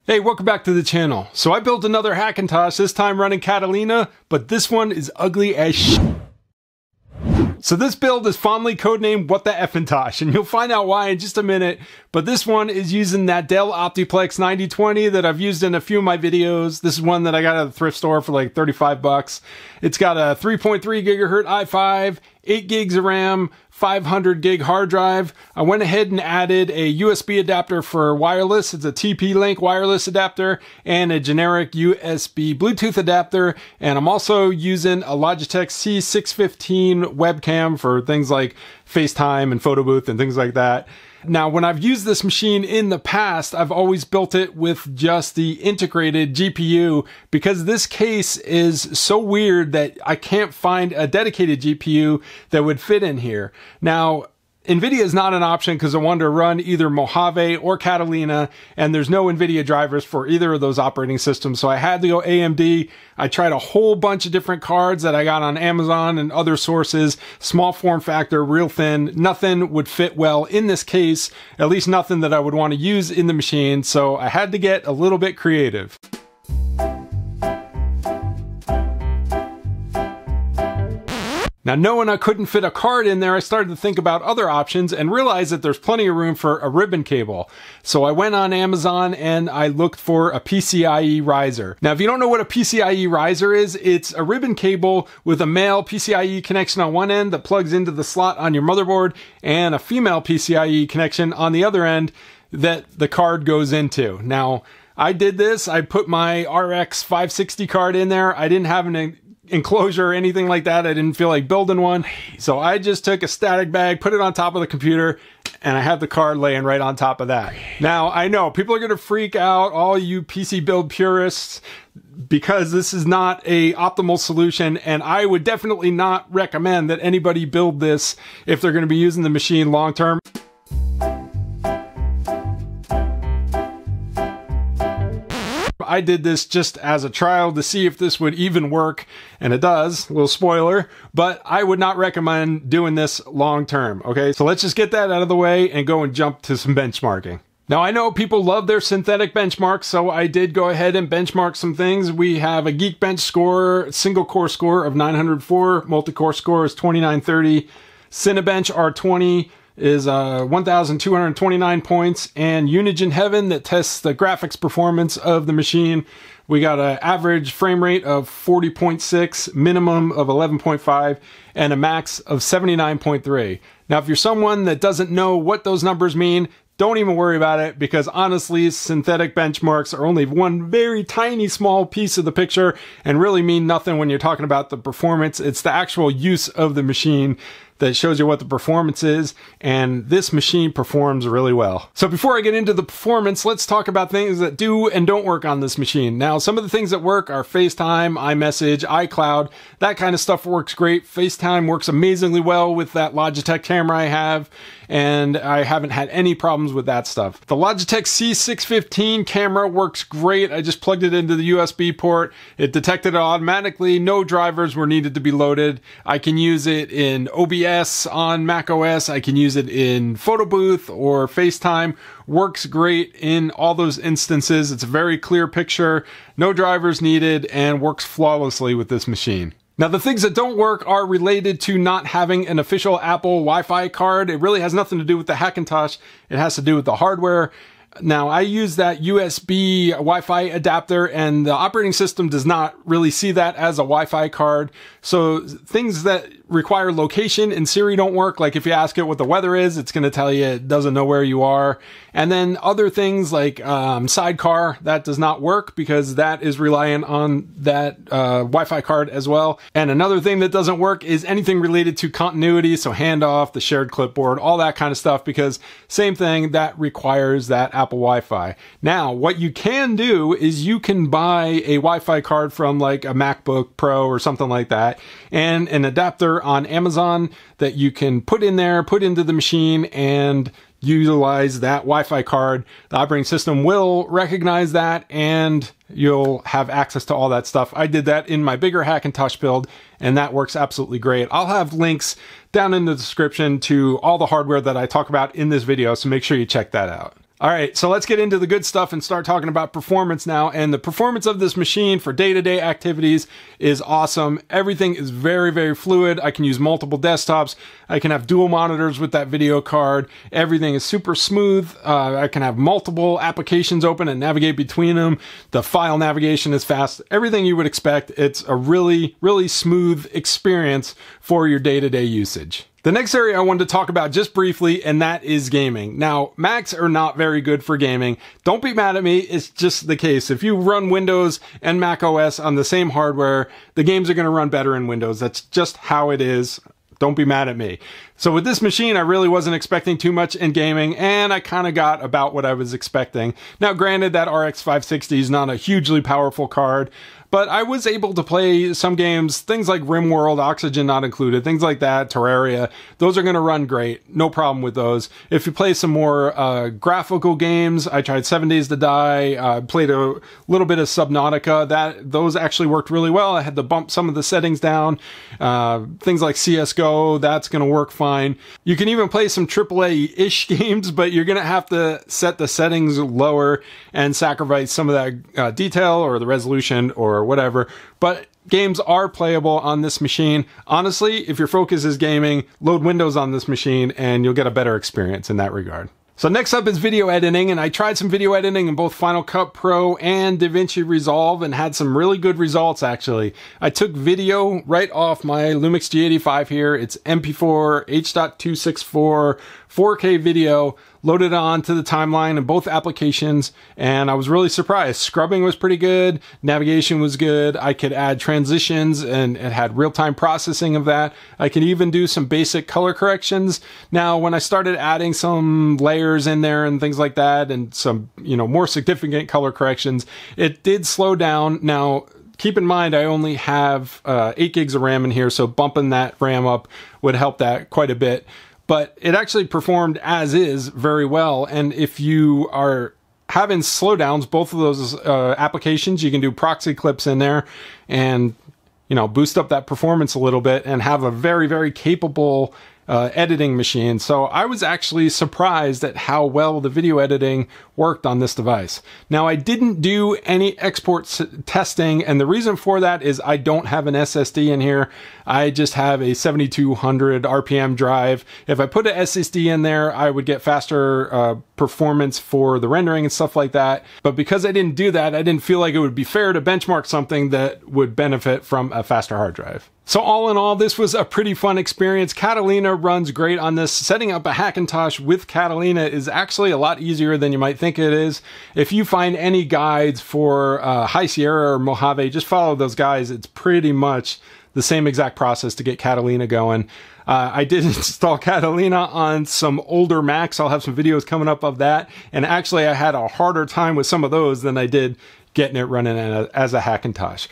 Hey, welcome back to the channel. So I built another Hackintosh, this time running Catalina, but this one is ugly as shit. So this build is fondly codenamed WTFintosh, and you'll find out why in just a minute, but this one is using that Dell Optiplex 9020 that I've used in a few of my videos. This is one that I got at the thrift store for like 35 bucks. It's got a 3.3 gigahertz i5, 8 gigs of RAM, 500 gig hard drive. I went ahead and added a USB adapter for wireless. It's a TP-Link wireless adapter and a generic USB Bluetooth adapter. And I'm also using a Logitech C615 webcam for things like FaceTime and photo booth and things like that. Now, when I've used this machine in the past, I've always built it with just the integrated GPU because this case is so weird that I can't find a dedicated GPU that would fit in here. Now, NVIDIA is not an option because I wanted to run either Mojave or Catalina, and there's no NVIDIA drivers for either of those operating systems, so I had to go AMD. I tried a whole bunch of different cards that I got on Amazon and other sources, small form factor, real thin. Nothing would fit well in this case, at least nothing that I would want to use in the machine, so I had to get a little bit creative. Now, knowing I couldn't fit a card in there, I started to think about other options and realized that there's plenty of room for a ribbon cable. So I went on Amazon and I looked for a PCIe riser. Now, if you don't know what a PCIe riser is, it's a ribbon cable with a male PCIe connection on one end that plugs into the slot on your motherboard and a female PCIe connection on the other end that the card goes into. Now, I did this. I put my RX 560 card in there. I didn't have an enclosure or anything like that. I didn't feel like building one. So I just took a static bag, put it on top of the computer, and I have the card laying right on top of that. Now, I know people are going to freak out, all you PC build purists, because this is not a optimal solution, and I would definitely not recommend that anybody build this if they're going to be using the machine long term. I did this just as a trial to see if this would even work, and it does, a little spoiler, but I would not recommend doing this long term, okay? So let's just get that out of the way and go and jump to some benchmarking. Now, I know people love their synthetic benchmarks, so I did go ahead and benchmark some things. We have a Geekbench score, single core score of 904, multi-core score is 2930, Cinebench R20 is 1,229 points, and Unigine Heaven that tests the graphics performance of the machine. We got an average frame rate of 40.6, minimum of 11.5, and a max of 79.3. Now, if you're someone that doesn't know what those numbers mean, don't even worry about it, because honestly, synthetic benchmarks are only one very tiny small piece of the picture and really mean nothing when you're talking about the performance. It's the actual use of the machine that shows you what the performance is, and this machine performs really well. So before I get into the performance, let's talk about things that do and don't work on this machine. Now, some of the things that work are FaceTime, iMessage, iCloud, that kind of stuff works great. FaceTime works amazingly well with that Logitech camera I have, and I haven't had any problems with that stuff. The Logitech C615 camera works great. I just plugged it into the USB port. It detected it automatically. No drivers were needed to be loaded. I can use it in OBS on macOS. I can use it in photo booth or FaceTime. Works great in all those instances. It's a very clear picture, no drivers needed, and works flawlessly with this machine. Now, the things that don't work are related to not having an official Apple Wi-Fi card. It really has nothing to do with the Hackintosh. It has to do with the hardware. Now, I use that USB Wi-Fi adapter, and the operating system does not really see that as a Wi-Fi card. So things that require location in Siri don't work. Like if you ask it what the weather is, it's going to tell you it doesn't know where you are. And then other things like Sidecar, that does not work because that is reliant on that Wi-Fi card as well. And another thing that doesn't work is anything related to continuity, so handoff, the shared clipboard, all that kind of stuff, because same thing, that requires that Apple Wi-Fi. Now, what you can do is you can buy a Wi-Fi card from like a MacBook Pro or something like that, and an adapter on Amazon that you can put in there, put into the machine, and utilize that Wi-Fi card. The operating system will recognize that, and you'll have access to all that stuff. I did that in my bigger Hackintosh build, and that works absolutely great. I'll have links down in the description to all the hardware that I talk about in this video, so make sure you check that out. All right, so let's get into the good stuff and start talking about performance now. And the performance of this machine for day-to-day activities is awesome. Everything is very, very fluid. I can use multiple desktops. I can have dual monitors with that video card. Everything is super smooth. I can have multiple applications open and navigate between them. The file navigation is fast. Everything you would expect. It's a really, really smooth experience for your day-to-day usage. The next area I wanted to talk about just briefly, and that is gaming. Now, Macs are not very good for gaming. Don't be mad at me, it's just the case. If you run Windows and Mac OS on the same hardware, the games are going to run better in Windows. That's just how it is. Don't be mad at me. So with this machine, I really wasn't expecting too much in gaming, and I kind of got about what I was expecting. Now, granted, that RX 560 is not a hugely powerful card, but I was able to play some games, things like RimWorld, Oxygen not included, things like that, Terraria. Those are going to run great. No problem with those. If you play some more graphical games, I tried 7 Days to Die, played a little bit of Subnautica. Those actually worked really well. I had to bump some of the settings down. Things like CSGO, that's going to work fine. You can even play some AAA-ish games, but you're going to have to set the settings lower and sacrifice some of that detail or the resolution or whatever, but games are playable on this machine. Honestly, if your focus is gaming, load Windows on this machine and you'll get a better experience in that regard. So next up is video editing, and I tried some video editing in both Final Cut Pro and DaVinci Resolve and had some really good results actually. I took video right off my Lumix G85 here. It's MP4, H.264, 4K video, loaded on to the timeline in both applications, and I was really surprised. Scrubbing was pretty good, navigation was good, I could add transitions and it had real-time processing of that. I could even do some basic color corrections. Now, when I started adding some layers in there and things like that, and some, more significant color corrections, it did slow down. Now, keep in mind, I only have 8 gigs of RAM in here, so bumping that RAM up would help that quite a bit. But it actually performed as is very well. And if you are having slowdowns, both of those applications, you can do proxy clips in there and, boost up that performance a little bit and have a very, very capable editing machine. So I was actually surprised at how well the video editing worked on this device. Now, I didn't do any export testing, and the reason for that is I don't have an SSD in here. I just have a 7200 RPM drive. If I put an SSD in there, I would get faster performance for the rendering and stuff like that. But because I didn't do that, I didn't feel like it would be fair to benchmark something that would benefit from a faster hard drive. So all in all, this was a pretty fun experience. Catalina runs great on this. Setting up a Hackintosh with Catalina is actually a lot easier than you might think it is. If you find any guides for High Sierra or Mojave, just follow those guides. It's pretty much the same exact process to get Catalina going. I did install Catalina on some older Macs. I'll have some videos coming up of that. And actually, I had a harder time with some of those than I did getting it running as a Hackintosh.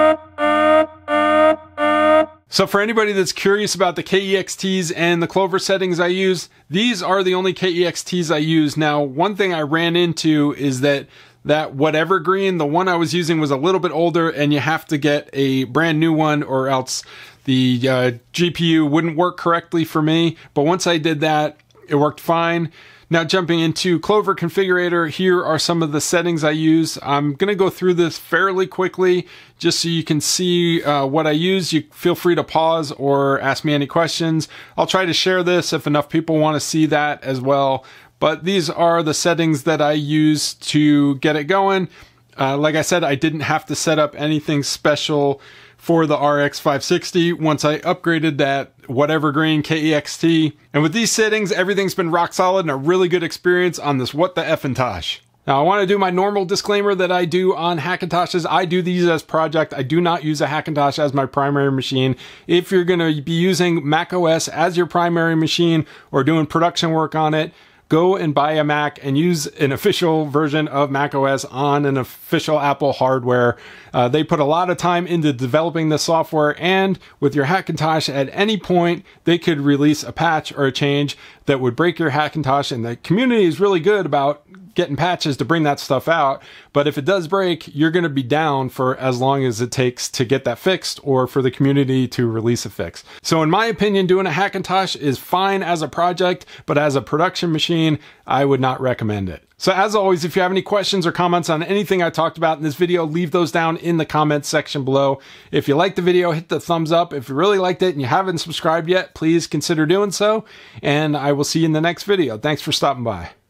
So for anybody that's curious about the KEXTs and the Clover settings I use, these are the only KEXTs I use. Now, one thing I ran into is that whatever green, the one I was using was a little bit older, and you have to get a brand new one or else the GPU wouldn't work correctly for me. But once I did that, it worked fine. Now jumping into Clover Configurator, here are some of the settings I use. I'm going to go through this fairly quickly just so you can see what I use. You feel free to pause or ask me any questions. I'll try to share this if enough people want to see that as well. But these are the settings that I use to get it going. Like I said, I didn't have to set up anything special for the RX 560 once I upgraded that whatever green KEXT. And with these settings, everything's been rock solid and a really good experience on this What the F'intosh. Now, I want to do my normal disclaimer that I do on Hackintoshes. I do these as project. I do not use a Hackintosh as my primary machine. If you're going to be using macOS as your primary machine or doing production work on it, go and buy a Mac and use an official version of macOS on an official Apple hardware. They put a lot of time into developing the software, and with your Hackintosh, at any point, they could release a patch or a change that would break your Hackintosh, and the community is really good about getting patches to bring that stuff out. But if it does break, you're going to be down for as long as it takes to get that fixed or for the community to release a fix. So in my opinion, doing a Hackintosh is fine as a project, but as a production machine, I would not recommend it. So as always, if you have any questions or comments on anything I talked about in this video, leave those down in the comments section below. If you liked the video, hit the thumbs up. If you really liked it and you haven't subscribed yet, please consider doing so. And I will see you in the next video. Thanks for stopping by.